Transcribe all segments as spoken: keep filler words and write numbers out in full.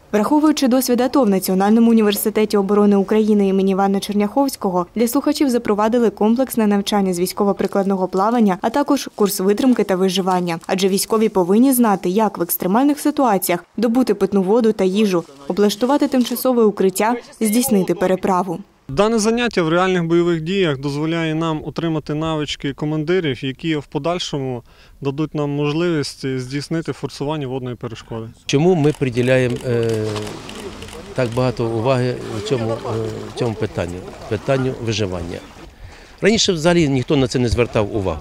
Враховуючи досвід АТО в Національному університеті оборони України імені Івана Черняховського, для слухачів запровадили комплексне навчання з військово-прикладного плавання, а також курс витримки та виживання. Адже військові повинні знати, як в екстремальних ситуаціях добути питну воду та їжу, облаштувати тимчасове укриття, здійснити переправу. Дане заняття в реальних бойових діях дозволяє нам отримати навички командирів, які в подальшому дадуть нам можливість здійснити форсування водної перешкоди. Чому ми приділяємо е, так багато уваги в цьому, е, в цьому питанню, питанню виживання? Раніше взагалі ніхто на це не звертав увагу.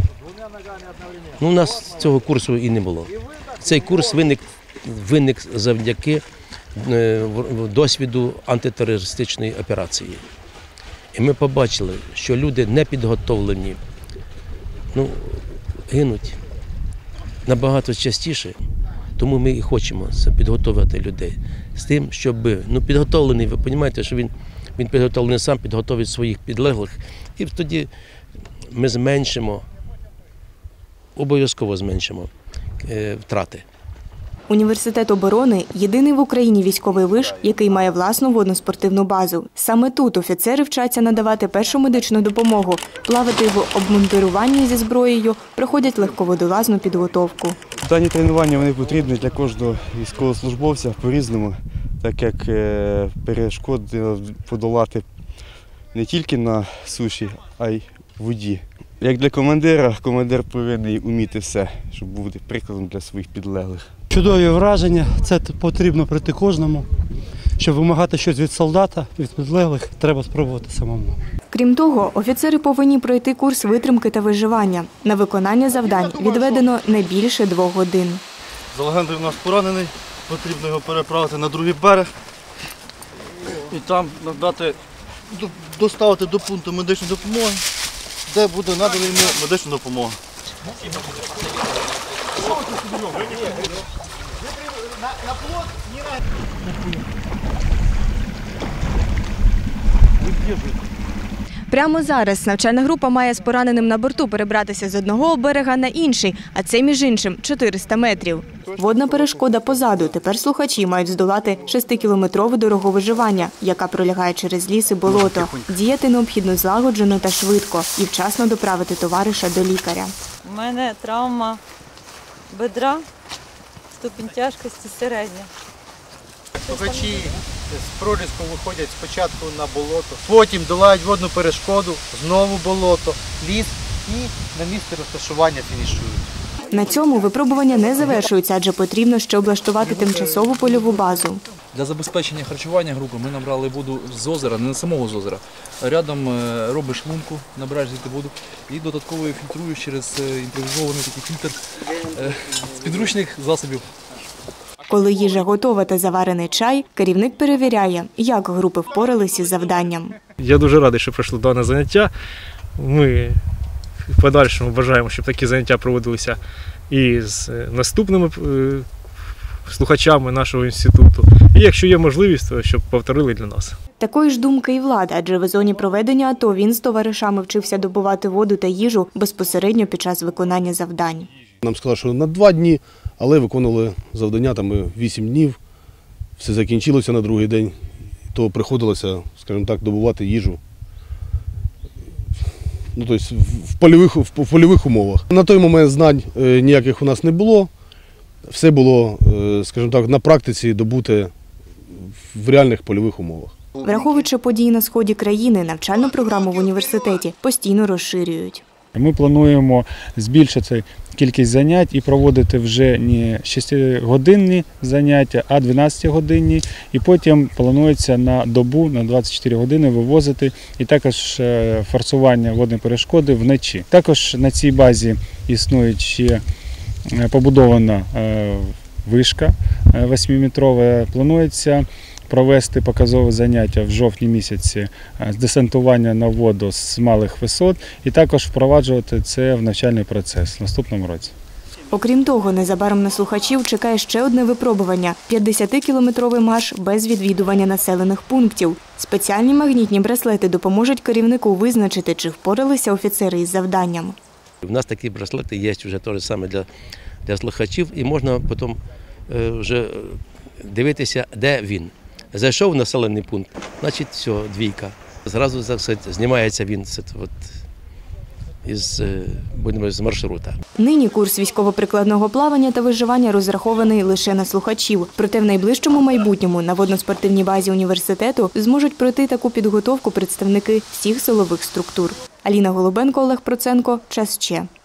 Ну, у нас цього курсу і не було. Цей курс виник, виник завдяки досвіду антитерористичної операції. І ми побачили, що люди не підготовлені, ну, гинуть набагато частіше, тому ми і хочемо підготувати людей з тим, щоб, ну, підготовлений, ви розумієте, що він, він підготовлений сам, підготовить своїх підлеглих, і тоді ми зменшимо, обов'язково зменшимо е, втрати. Університет оборони – єдиний в Україні військовий виш, який має власну водно-спортивну базу. Саме тут офіцери вчаться надавати першу медичну допомогу, плавати в обмундируванні зі зброєю, проходять легководолазну підготовку. Дані тренування вони потрібні для кожного військовослужбовця по-різному, так як перешкоди подолати не тільки на суші, а й в воді. Як для командира, командир повинен вміти все, щоб бути прикладом для своїх підлеглих. Чудові враження, це потрібно пройти кожному. Щоб вимагати щось від солдата, від підлеглих, треба спробувати самому. Крім того, офіцери повинні пройти курс витримки та виживання. На виконання завдань відведено не більше двох годин. За легендою, у нас поранений, потрібно його переправити на другий берег і там надати, доставити до пункту медичної допомоги, де буде надана йому медична допомога. Прямо зараз навчальна група має з пораненим на борту перебратися з одного берега на інший, а це, між іншим, чотириста метрів. Водна перешкода позаду. Тепер слухачі мають здолати шестикілометрову дорогу виживання, яка пролягає через ліс і болото. Діяти необхідно злагоджено та швидко і вчасно доправити товариша до лікаря. У мене травма бедра, ступінь тяжкості середня. Слухачі з проліску виходять спочатку на болото, потім долають водну перешкоду, знову болото, ліс і на місці розташування фінішують. На цьому випробування не завершуються, адже потрібно ще облаштувати тимчасову польову базу. Для забезпечення харчування групи ми набрали воду з озера, не з самого з озера. Рядом робиш лунку, набираєш звідти воду і додатково фільтруєш через імпровізований такий фільтр з підручних засобів. Коли їжа готова та заварений чай, керівник перевіряє, як групи впоралися з завданням. Я дуже радий, що пройшло дане заняття. Ми в подальшому бажаємо, щоб такі заняття проводилися і з наступними слухачами нашого інституту. І якщо є можливість, то щоб повторили для нас. Такої ж думки і влада, адже в зоні проведення АТО він з товаришами вчився добувати воду та їжу безпосередньо під час виконання завдань. Нам сказали, що на два дні, але виконували завдання там вісім днів. Все закінчилося на другий день, то приходилося, скажімо так, добувати їжу. Ну, тобто в польових, в польових умовах. На той момент знань ніяких у нас не було. Все було, скажімо так, на практиці добуте в реальних польових умовах. Враховуючи події на сході країни, навчальну програму в університеті постійно розширюють. Ми плануємо збільшити кількість занять і проводити вже не шестигодинні заняття, а дванадцятигодинні. І потім планується на добу, на двадцять чотири години вивозити і також форсування водної перешкоди вночі. Також на цій базі існує ще побудована вишка восьмиметрова. Планується провести показове заняття в жовтні місяці з десантування на воду з малих висот і також впроваджувати це в навчальний процес в наступному році. Окрім того, незабаром на слухачів чекає ще одне випробування – п'ятдесятикілометровий марш без відвідування населених пунктів. Спеціальні магнітні браслети допоможуть керівнику визначити, чи впоралися офіцери із завданням. У нас такі браслети є вже теж саме для, для слухачів, і можна потім вже дивитися, де він. Зайшов в населений пункт, значить, все, двійка. Зразу знімається він от, із, будемо, з маршрута. Нині курс військово-прикладного плавання та виживання розрахований лише на слухачів. Проте в найближчому майбутньому на водно-спортивній базі університету зможуть пройти таку підготовку представники всіх силових структур. Аліна Голубенко, Олег Проценко. Час Че.